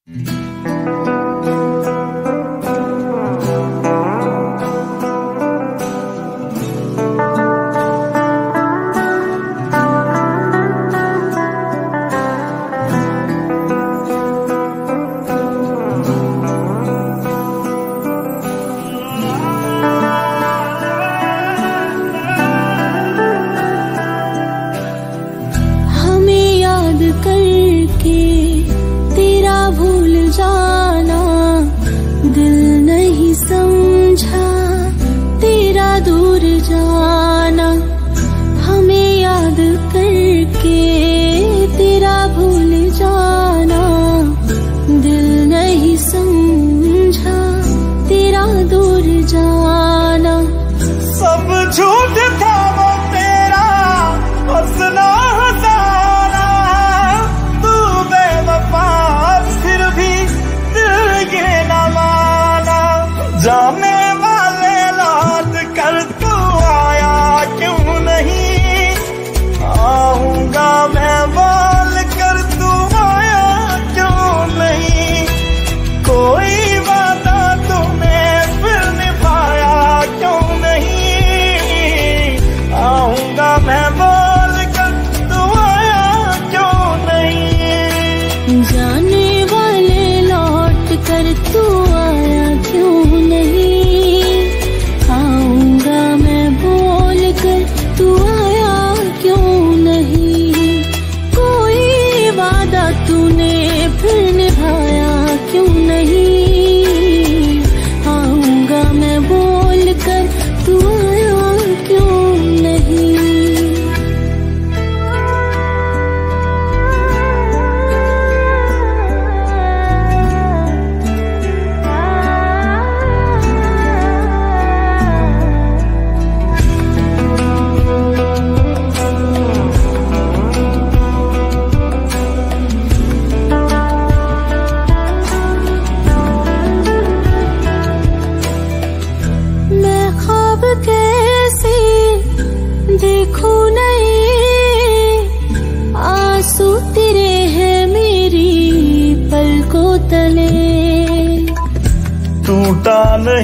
टूटा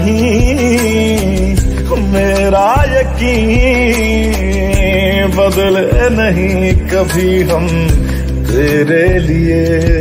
नहीं मेरा यकीन, बदले नहीं कभी हम तेरे लिए।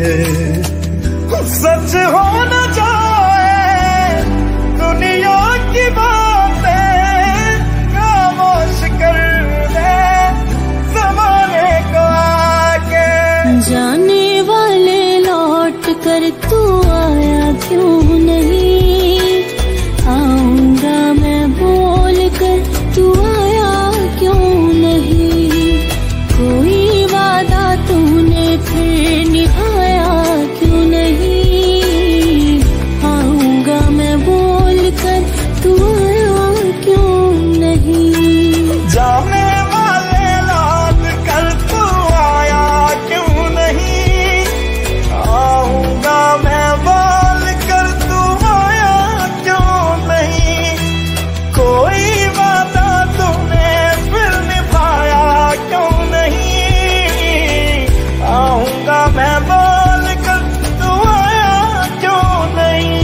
सच हो न जाए दुनिया की बातें, खामोश कर दे जमाने को आके। जाने वाले लौट कर तू आया क्यों नहीं, आऊंगा मैं बोल कर तू आया क्यों नहीं। कोई वादा तूने फिर निभाया क्यों नहीं, आऊंगा मैं बोल कर तू आया क्यों नहीं। जाने वाले लौट कर तू आया क्यों नहीं, आऊंगा मैं बोल कर तू आया क्यों नहीं। कोई वादा तूने फिर निभाया क्यों नहीं, आऊंगा मैं बोल कर तू आया क्यों नहीं।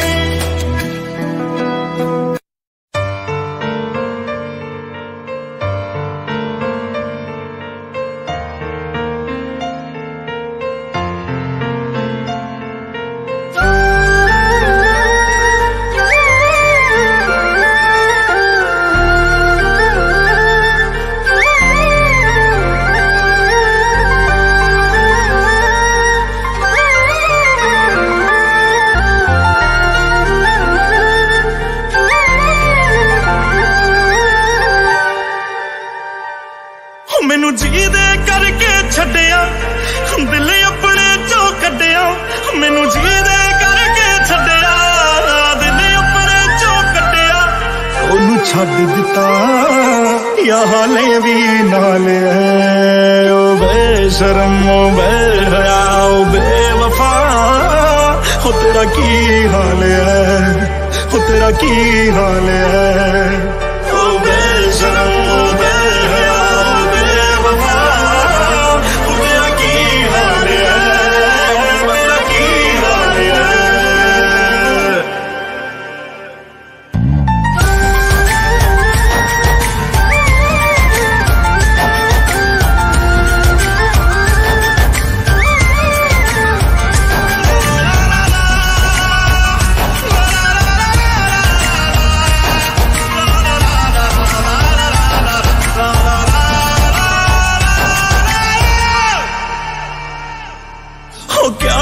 मैनू जी दे करके छड्डिया, दिल अपने चों कड्डिया। मैनू जी दे करके छड्डिया, दिल अपने चों कड्डिया। ओनू छड्ड दिता या हाले भी नाल है। ओ बेशरम ओ बेहया ओ बेवफा, हो तेरा की हाल है, हो तेरा की हाल है। ओ बेशरम ओ बेहया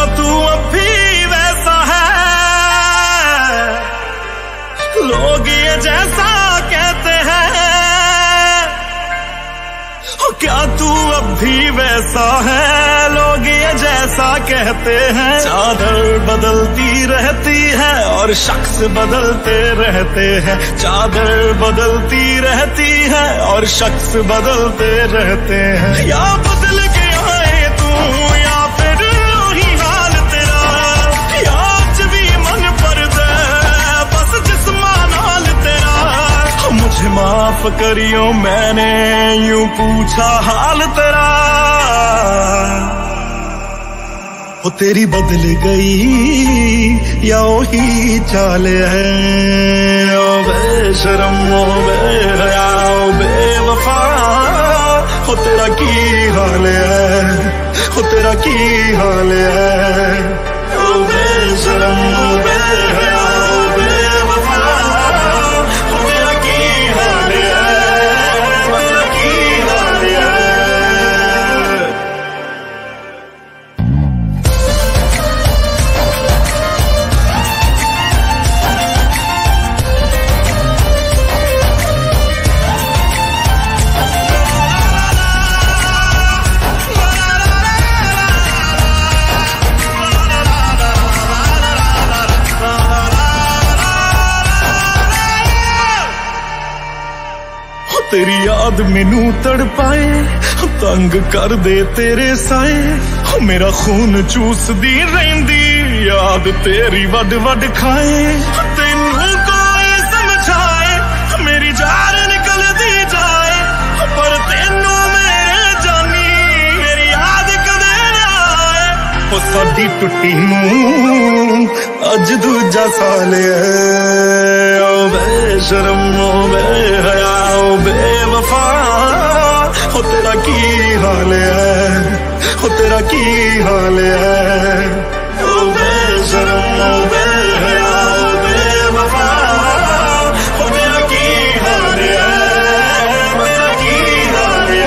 तू अब भी वैसा है? लोग ये जैसा कहते हैं, क्या तू अब भी वैसा है? लोग ये जैसा कहते हैं। चादर बदलती रहती है और शख्स बदलते रहते हैं। चादर बदलती रहती है और शख्स बदलते रहते हैं। या बदल गया है तू या फिर वही हाल तेरा, या आज भी मन पर दे बस जिस्मां नाल तेरा। मुझे माफ करियो मैंने यूं पूछा हाल तेरा। वो तेरी बदल गई या वही चाल है? ओ बेशरम ओ बेहया ओ बेवफा, हो तेरा की हाल है? हो तेरा की हाल है? ओ बेशरम ओ बेहया ओ बेवफा, हो तेरा की हाल है? हो तेरा की हाल है? तेरी याद मैनू तड़पाए, तंग कर दे तेरे साए। मेरा खून चूसदी रहिंदी याद तेरी वड वड खाए। तेनू कोई समझाए मेरी जान निकलदी जाए, पर तेनू मेरे जानी मेरी याद कदे ना आए। ओ साडी टुट्टी नूं अज दूजा साल है। ओ बेशरम ओ बेहया ओ बेवफा, हो तेरा की हाल है? हो तेरा की हाल है? ओ बेशरम ओ बेहया ओ बेवफा, हो तेरा की हाल है? हो तेरा की हाल है?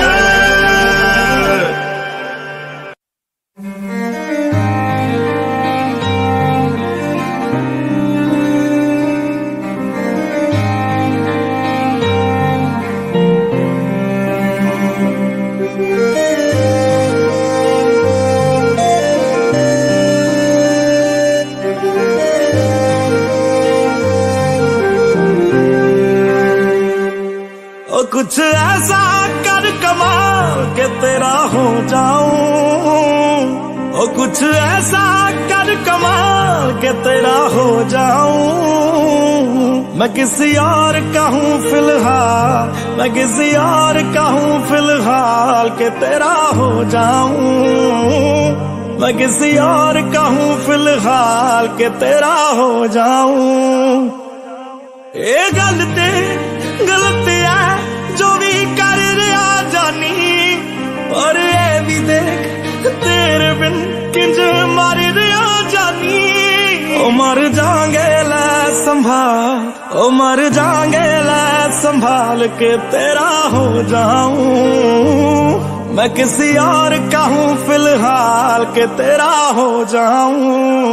कुछ ऐसा कर कमाल के तेरा हो जाऊं। ओ कुछ ऐसा कर कमाल के तेरा हो जाऊं। मैं किसी और का हूँ फिलहाल, मैं किसी और का हूँ फिलहाल के तेरा हो जाऊं। मैं किसी और का हूँ फिलहाल के तेरा हो जाऊं। ये गलत है जो भी कर रहा जानी, और ये भी देख तेरे बिन किंज मर रहा जानी। ओ मर जाएंगे ला संभाल, ओ मर जाएंगे ला संभाल के तेरा हो जाऊं। मैं किसी और का हूँ फिलहाल के तेरा हो जाऊं।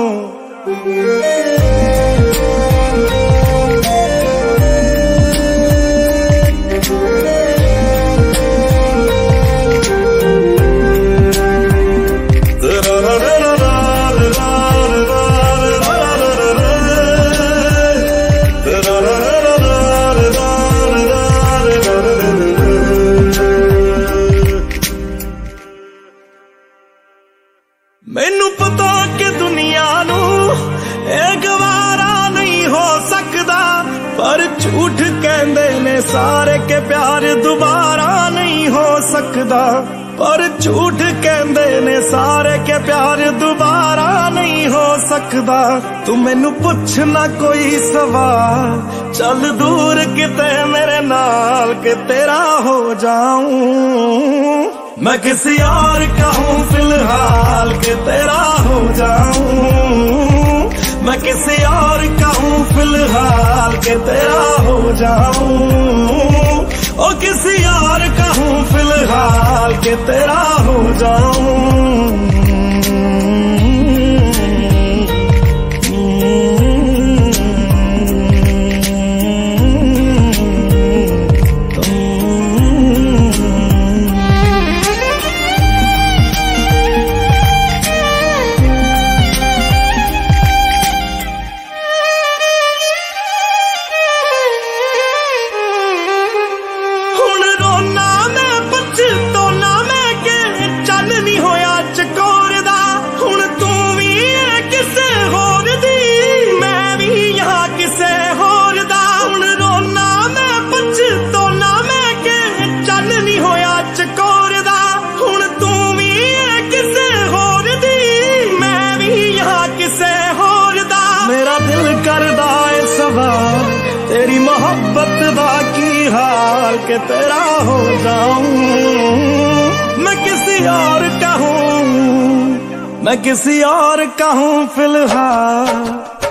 मैनू पता कि दुनिया नू एक वारा नहीं हो सकदा, पर झूठ कहंदे ने सारे के प्यार दोबारा नहीं हो सकदा। पर झूठ कहंदे ने सारे के प्यार दोबारा नहीं हो सकदा। तू मैनू पुछ ना कोई सवाल, चल दूर किते मेरे नाल के तेरा हो जाऊं। मैं किसी और का हूँ फिलहाल के तेरा हो जाऊं। मैं किसी और का हूँ फिलहाल के तेरा हो जाऊं। ओ किसी और का हूँ फिलहाल के तेरा हो जाऊं। मोहब्बत दा की हाल के तेरा हो जाऊं। मैं किसी और का हूं, मैं किसी और का हूं फिलहाल।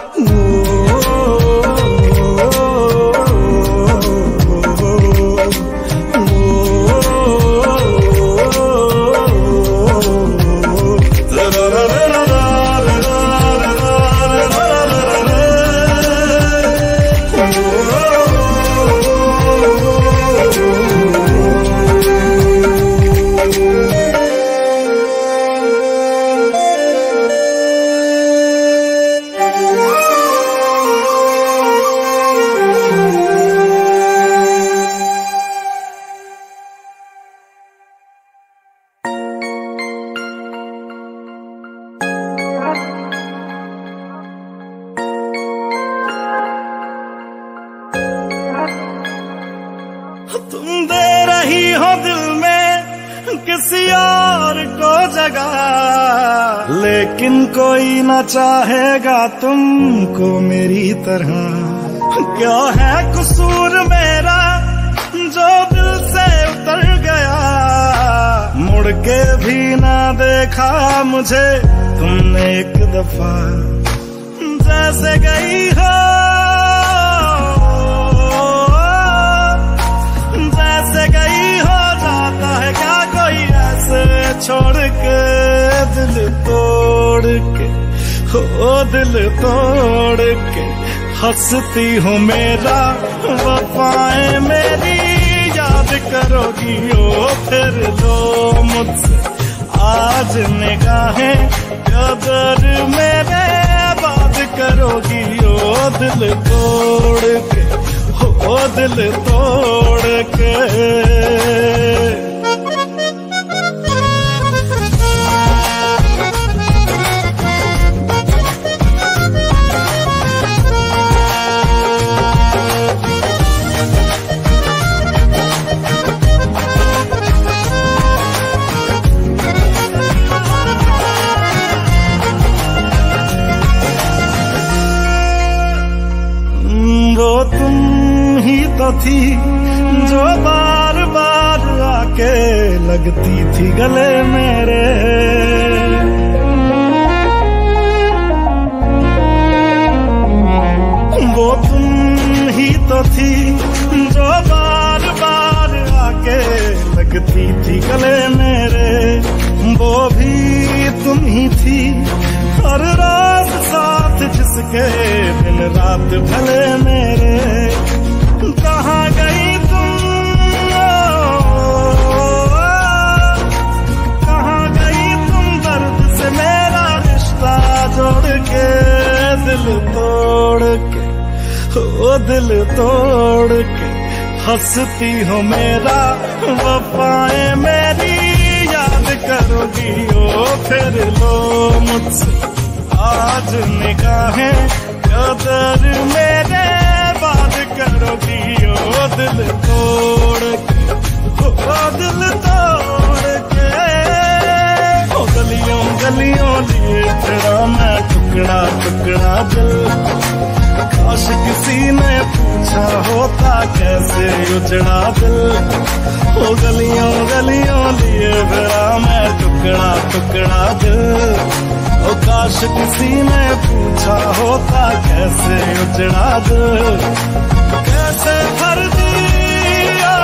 तुम दे रही हो दिल में किसी और को जगह, लेकिन कोई न चाहेगा तुमको मेरी तरह। क्या है कसूर मेरा जो दिल से उतर गया, मुड़ के भी ना देखा मुझे तुमने एक दफा। जैसे गई हो छोड़ के दिल तोड़ के, हो दिल तोड़ के हंसती हूँ मेरा वफाएं मेरी याद करोगी ओ फिर लो मुझसे आज निगाहें कदर मेरे बात करोगी ओ दिल तोड़ के, हो दिल तोड़ के। तुम ही तो थी जो बार बार आके लगती थी गले मेरे। वो तुम ही तो थी जो बार बार आके लगती थी गले मेरे। वो भी तुम ही थी हर रात साथ जिसके दिन रात भले मेरे। कहाँ गई तुम, कहाँ गई तुम दर्द से मेरा रिश्ता जोड़ के, दिल तोड़ के, ओ दिल तोड़ के हंसती हो मेरा वफाएं मेरी याद करोगी ओ फिर लो मुझसे आज निगाहें कदर मेरे बात करोगी ओ दिल तोड़ के, ओ दिल तोड़ के। ओ गलियों गलियों लिए तेरा मैं टुकड़ा टुकड़ा दिल, काश किसी ने पूछा होता कैसे उजड़ा दिल। ओ गलियों गलियों लिए तेरा मैं टुकड़ा टुकड़ा दिल, ओ काश किसी ने पूछा होता कैसे उजड़ा दिल। कैसे भर दिया,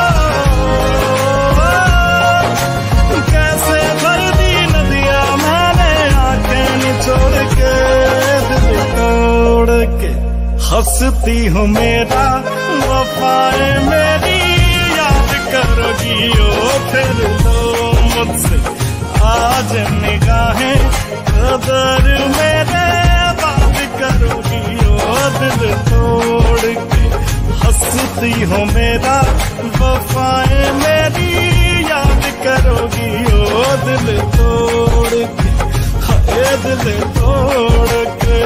कैसे भर दी नदियाँ मैंने आंखें निचोड़ के, दिल तोड़ के हंसती हूँ मेरा वफाएं मेरी याद करोगी ओ फिर लो मुझसे आज निगाहें कदर मेरे बात करोगी ओ दिल तोड़ के हंसती हो मेरा वफाएं मेरी याद करोगी ओ दिल तोड़ के, हाय दिल तोड़ के।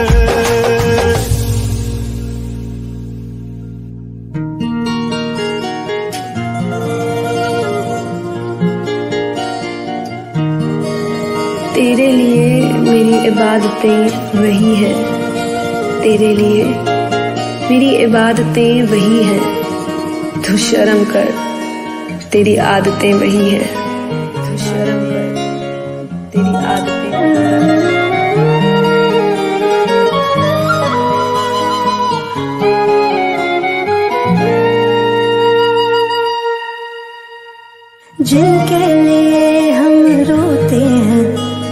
तेरे लिए मेरी इबादतें वही है, तेरे लिए मेरी इबादतें वही हैं, तू शर्म कर, तेरी आदतें वही हैं, तू शर्म कर, तेरी आदतें वही हैं। जिनके लिए हम रोते हैं,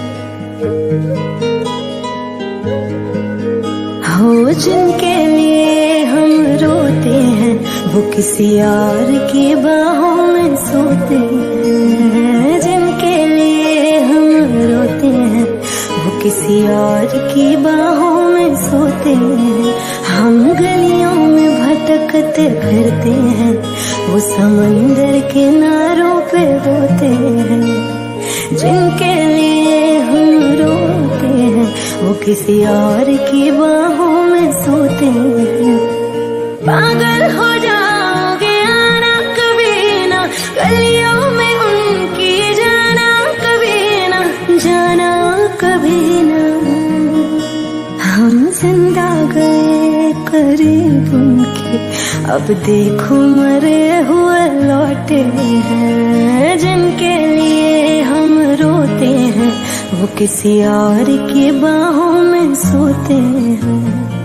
हो जिनके लिए हम रोते हैं, वो किसी और की बाहों में सोते हैं। जिनके लिए हम रोते हैं, वो किसी और की बाहों में सोते हैं। हम गलियों में भटकते फिरते हैं, वो समंदर किनारों पे रोते हैं। जिनके लिए हम रोते हैं, वो किसी और की बाहों में सोते हैं। पागल हो जाओगे आना कभी ना, गलियों में उनकी जाना कभी ना, जाना कभी ना। हम जिंदा गए करीब उनके, अब देखो मरे हुए लौटे हैं। जिनके लिए हम रोते हैं, वो किसी और की बाहों में सोते हैं।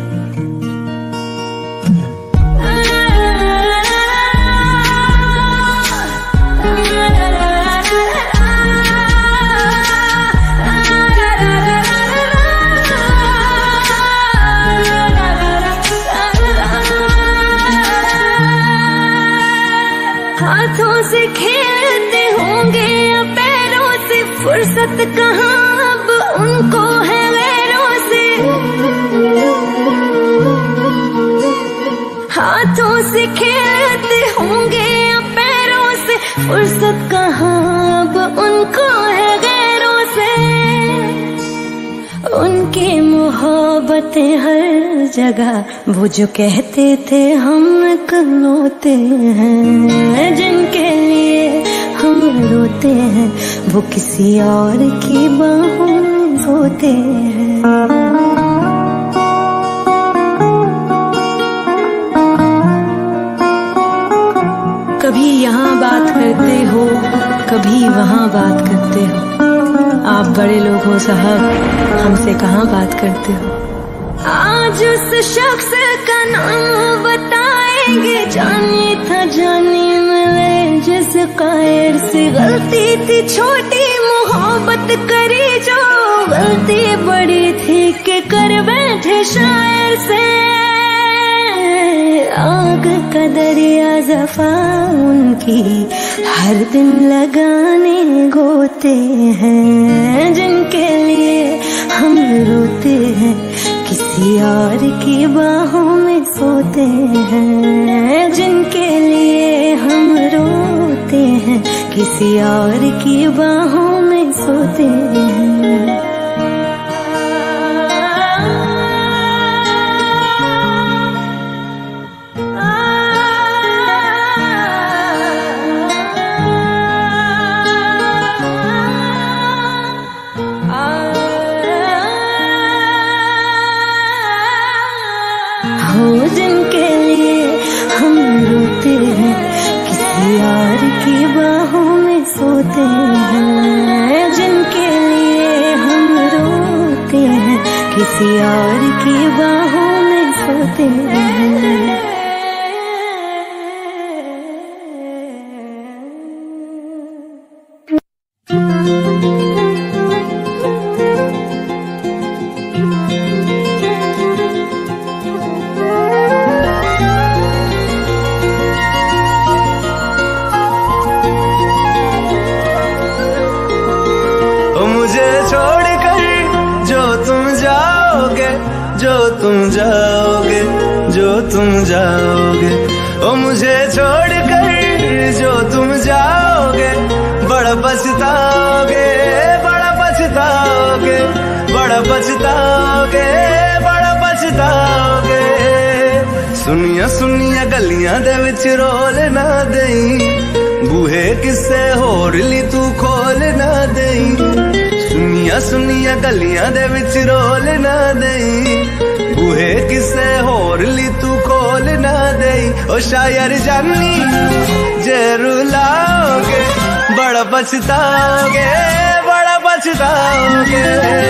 हाथों से खेलते होंगे या पैरों से, फुर्सत कहाँ अब उनको है गैरों से। हाथों से खेलते होंगे या पैरों से, फुर्सत कहाँ अब उनको है गैरों से। उनकी मोहब्बतें हर जगह, वो जो कहते थे हम इकलौते हैं। जिनके लिए हम रोते हैं, वो किसी और की बाहों में सोते हैं। कभी यहाँ बात करते हो, कभी वहाँ बात करते हो। आप बड़े लोग हो साहब, हमसे कहाँ बात करते हो। आज उस शख्स का नाम बताएंगे, जाने था जाने मिले जिस कायर से। गलती थी छोटी मोहब्बत करी जो, गलती बड़ी थी कि कर बैठे शायर से। आग का दरिया जफा उनकी, हर दिन लगाने गोते हैं। जिनके लिए हम रोते हैं, किसी और की बाहों में सोते हैं। जिनके लिए हम रोते हैं, किसी और की बाहों में सोते हैं। हो जिनके लिए हम रोते हैं, किसी और की बाहों में सोते हैं। जिनके लिए हम रोते हैं, किसी और की बाहों में सोते हैं। तुम जाओगे, ओ मुझे छोड़कर जो तुम जाओगे, बड़ा पछताओगे, बड़ा पछताओगे, बड़ा पछताओगे, बड़ा पछताओगे। सुनिया सुनिया गलियां दे विच रोल ना देई, बूहे किसे होर ली तू खोल ना देई। सुनिया सुनिया गलियां दे विच रोल ना देई, बूहे किसे होर ली तू खोल ओ शायर जानी जे रुलाओगे बड़ा पछताओगे, बड़ा पछताओगे।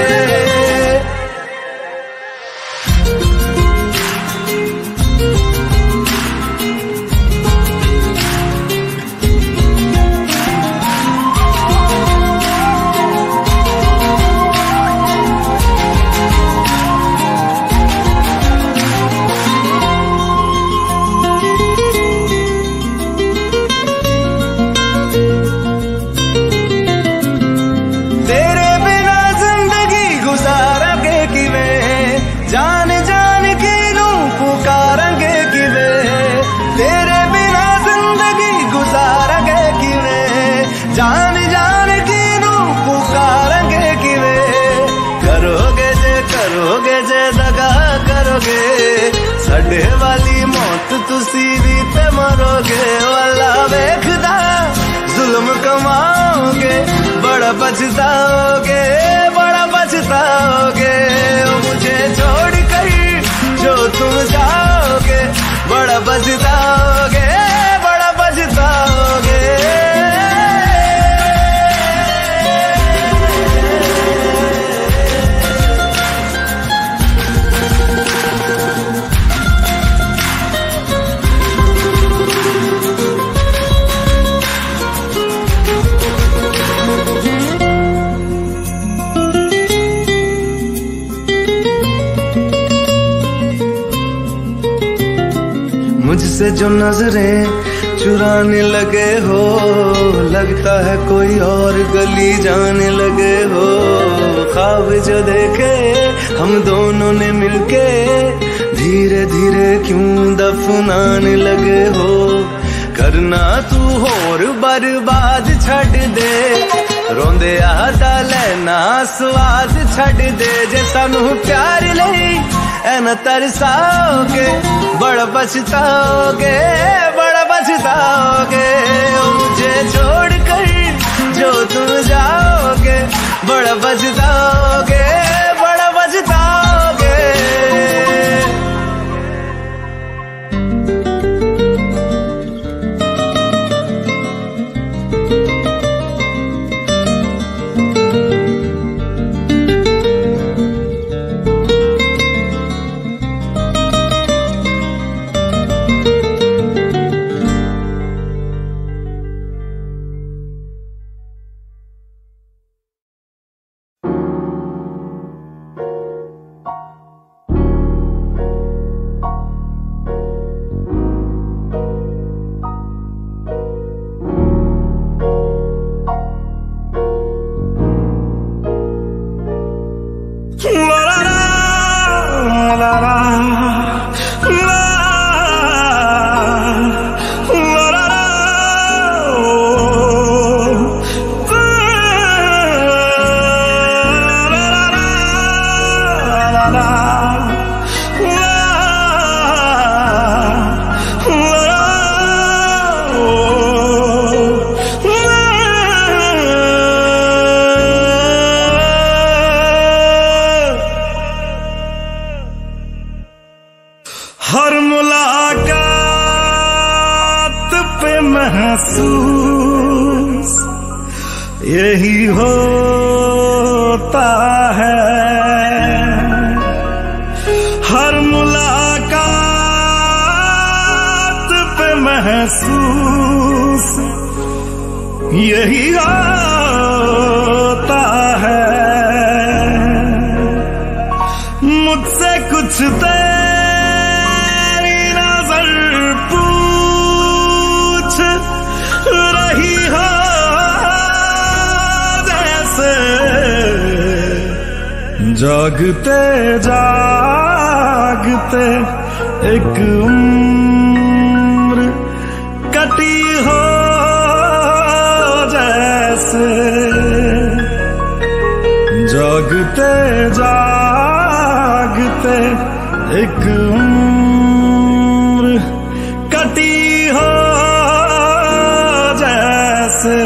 साडे वाली मौत तुसी भी ते मरोगे, वाला वेखदा जुल्म कमाओगे, बड़ा पछताओगे, बड़ा पछताओगे। मुझे छोड़ कर जो तुम जाओगे, बड़ा पछताओगे, बड़ा पछताओगे। मुझसे जो नजरें चुराने लगे हो, लगता है कोई और गली जाने लगे हो। ख्वाब जो देखे हम दोनों ने मिलके, धीरे धीरे क्यों दफनाने लगे हो। करना तू होर बर्बाद छड़ दे, रोंदे आदा लेना स्वाद छड़ दे। जे सानू प्यार लई ऐना तरसाओगे, बड़ा पछताओगे, बड़ा पछताओगे। मुझे छोड़ कर जो तुम जाओगे, बड़ा पछताओगे, बड़ा पछताओगे। हर मुलाकात पे महसूस यही होता है। हर मुलाकात पे महसूस यही होता है। मुझसे कुछ रही हो जैसे, जागते जागते एक उम्र कटी हो जैसे। जागते जागते एक उम्र कटी हो जैसे।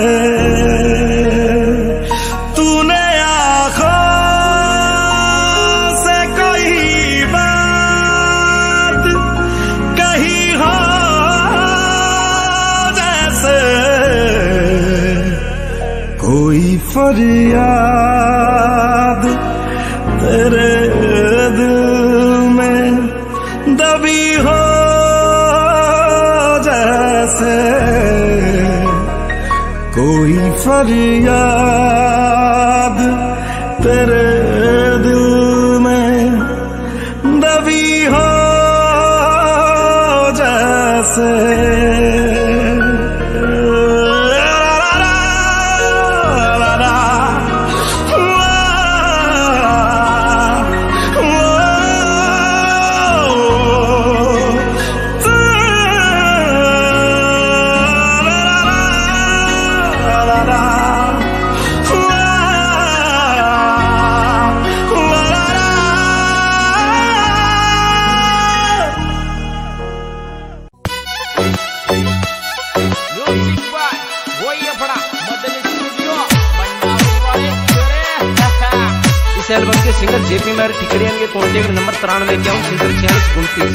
तूने आँखों से कोई बात कही हो फरियाद तेरे दिल में दबी हो जैसे कोई फरियाद तेरे दिल में दबी हो जैसे एल्बम के सिंगर जेपी मैर ठिकरियन के कॉन्टेक्ट नंबर 93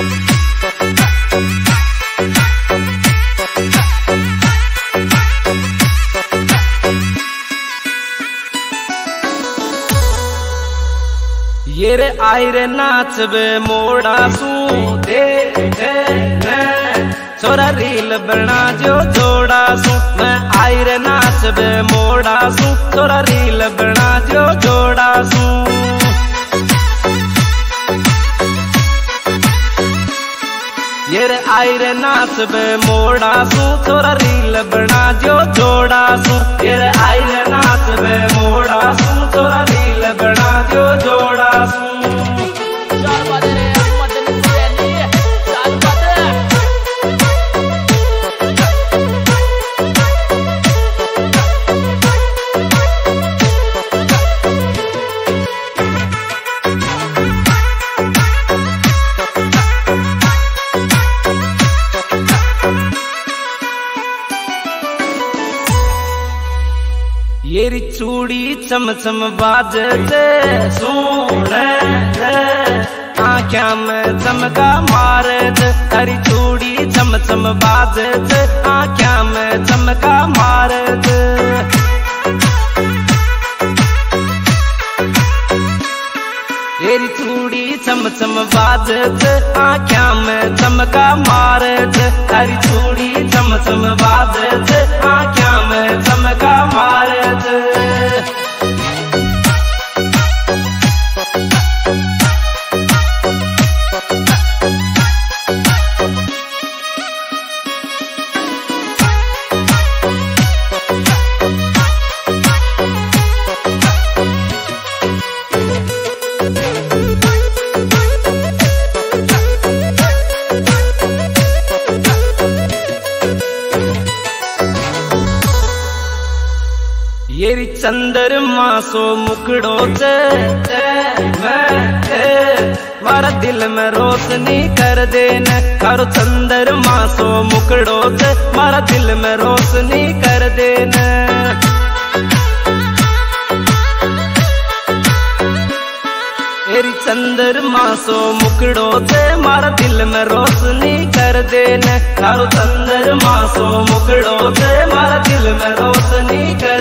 ये रे आई रे नाचबे मोड़ा सू दे छोरा रील बना जो जोड़ा सू मैं आई रे नाचबे मोड़ा सू छोरा रील बना जो जोड़ा सू ये रे आई रे नाचबे मोड़ा सू छोरा रील बना जो जोड़ा सू ये रे आई रे नाचबे मोड़ा सू छोरा रील बना जो जोड़ा सू येरी चूड़ी चम चम बाजते सोने आँख्या में चमका मारे हरी चूड़ी चम चम बाजते आँख्या में चमका मारे येरी चूड़ी चम चम बाजते आँख्या में चमका मारे हरी चूड़ी चम चम बाजते आँख्या में चमका मारे येरी चंद्रमा सो मुकड़ो मारा दिल में रोशनी कर देना कारो चंद्रमा सो मुकड़ो मारा दिल में रोशनी कर देना येरी चंद्रमा सो मुकड़ो मारा दिल में रोशनी कर देना कारो चंद्रमा सो मुकड़ो मारा दिल में रोशनी कर